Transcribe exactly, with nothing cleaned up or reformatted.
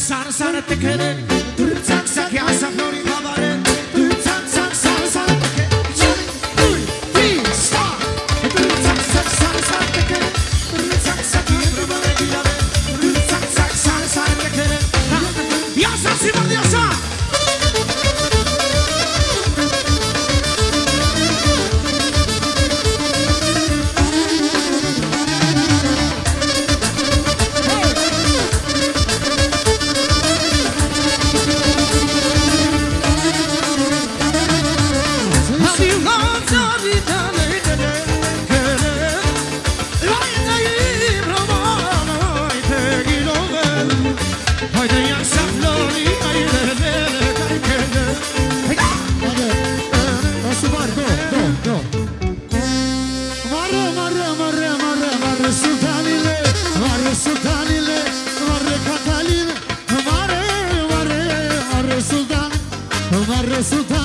sar, sar, te quere. Tsac, sac, ya, sa, flori, pavare. Tsac, sac, sar, sar, te quere. Doi, trei, stop. Tsac, sac, sar, sar, te quere. Tsac, sac, ya, pavare, pavare. Tsac, sac, sar, sar, te quere. Ya, sa, si, va, ya, sa. Resulta